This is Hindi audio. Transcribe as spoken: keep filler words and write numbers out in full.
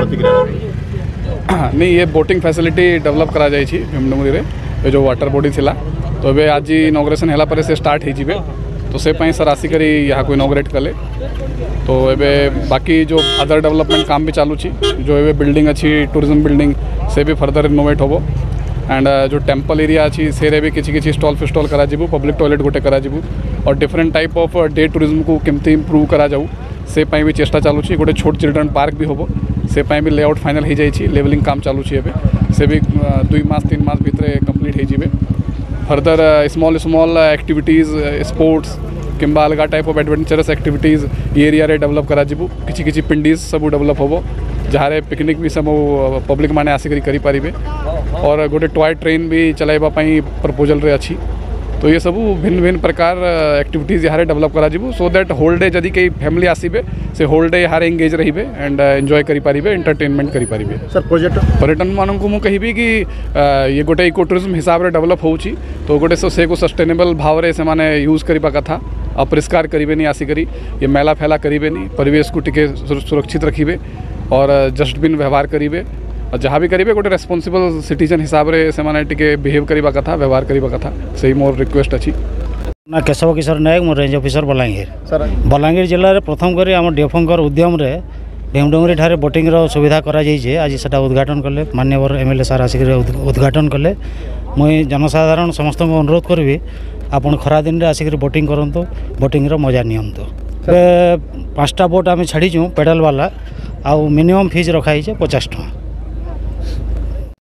प्रतिक्रिया नहीं ये बोटिंग फैसिलिटी डेवलप करा जाई छी भीमडुंगरी रे ये जो वाटर बॉडी थिला तो ए आज इनॉग्रेशन हैला पर से स्टार्ट हो जिवे तो से पाई सर आसिक यहाँ को इनॉग्रेट कले तो ए बाकी जो अदर डेवलपमेंट काम भी चालू छी जो ए बिल्डिंग अच्छी टूरिज्म बिल्डिंग से भी फर्दर इनोवेट होबो एंड जो टेम्पल एरिया अच्छी से भी किसी किसी स्टॉल फिस्टॉल करा जीवु पब्लिक टॉयलेट गोटे करा जीवु और different type of day tourism को केमती इम्प्रूव करा जाऊ से पाई भी चेष्टा चालू छी गोटे छोट चिल्ड्रन पार्क भी होबो से पाई भी लेआउट फाइनल हो जाई लेवलिंग काम चालू छी एबे से भी दुई मास तीन मास भितर कंप्लीट हो जिवे further small small activities sports किंबा अलग टाइप ऑफ एडवेंचरस एक्टिविटीज ये एरिया रे डेवलप करा जीवु किसी किसी पिंडीज सब डेवलप होबो जहाँ पिकनिक भी सब पब्लिक माने आसिक करि पारिबे और गोटे टॉय ट्रेन भी चलाइबा पई प्रपोजल रे अच्छी तो ये सब भिन्न भिन्न प्रकार एक्टिविटीज यहाँ डेवलप करा जीवु सो दैट होल डे जदि कई फैमिली आसीबे से होल डे यहाँ एंगेज रहिबे एंड एंजॉय करि पारिबे एंटरटेनमेंट करि पारिबे सर प्रोजेक्ट पर्यटन मानन को मु कहिबी कि ये गोटे इको टूरिज्म हिसाब रे डेवलप होउची तो गोटे से को सस्टेनेबल भाव रे से माने यूज करिबा कथा अपरिष्कार करिबे नहीं आसिकरी ये मेला फैला करिबे नहीं परिवेश को टिके सुरक्षित रखिबे और डस्टबिन व्यवहार करिबे और जहाँ भी करिबे गोटे रेस्पॉन्सिबल सिटीजन हिसाब रे से माने टिके बिहेव करिबा कथा व्यवहार करिबा कथा सही मोर रिक्वेस्ट अछि ना केशव किशोर नायक मोर range officer Balangir sir Balangir जिले में प्रथम करी आम डीएफओंकर उद्यम रे भीमडुंगरी ठारे बोटिंग रो सुविधा करा जाइए आज सेटा उद्घाटन कले माननीय एमएलए सार आसिक उद्घाटन कले मुई जनसाधारण समस्त को अनुरोध करी आपन खरा दिन रे आसिक बोटिंग करंतु बोटिंग रो मजा नियंतु पाँचटा बोट आम छाड़ीचु पेडल वाला आउ मिनिमम फीस रखाई पचास टका।